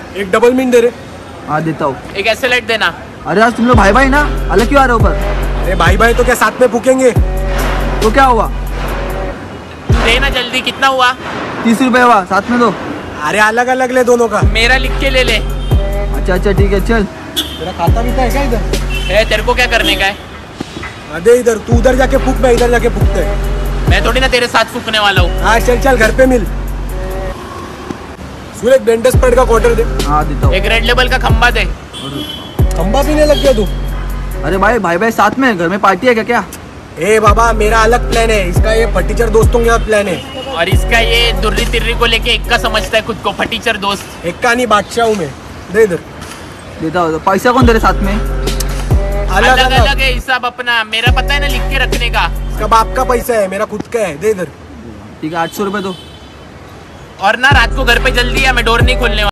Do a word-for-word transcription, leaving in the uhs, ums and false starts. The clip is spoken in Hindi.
एक डबल मीन दे रहे। हाँ देता हूँ। एक ऐसे लाइट देना। अरे आज तुम लोग भाई भाई ना, अलग क्यों आ रहे हो ऊपर? अरे भाई भाई तो क्या साथ में फूकेंगे? तो क्या हुआ? देना जल्दी, कितना हुआ? तीस रुपए हुआ, साथ में दो। अरे अलग अलग ले दोनों का। मेरा लिख के ले ले। अच्छा अच्छा ठीक है चल। तेरा खाता भी है क्या इधर? है, तेरे को क्या करने का है? अरे इधर तू उधर जाके फूक, मैं इधर जाके फूकते है। मैं थोड़ी ना तेरे साथ फूकने वाला हूँ। हाँ चल चल घर पे मिल। सूर्य एक डेंटस पेड का क्वार्टर दे। हाँ देता हूँ। एक रेड लेबल का खंबा दे। खंबा पीने लग गया तू? अरे भाई भाई भाई साथ में, घर में पार्टी है क्या क्या? ए बाबा मेरा अलग प्लान है, इसका ये फटीचर दोस्तों के साथ प्लान है। और इसका ये दुर्री तिर्री को लेके एक का समझता है खुद को, फटीचर दोस्त। एक का नहीं बादशाह हूँ मैं। दे इधर। देता हूँ। पैसा कौन दे रहे साथ में? अलग अलग अलग, अलग है हिसाब अपना, मेरा पता है ना लिख के रखने का। इसका बाप का पैसा है, मेरा खुद का है। दे इधर। ठीक है आठ सौ रुपये दो। और ना रात को घर पे जल्दी आ, मैं डोर नहीं खोलने वाला।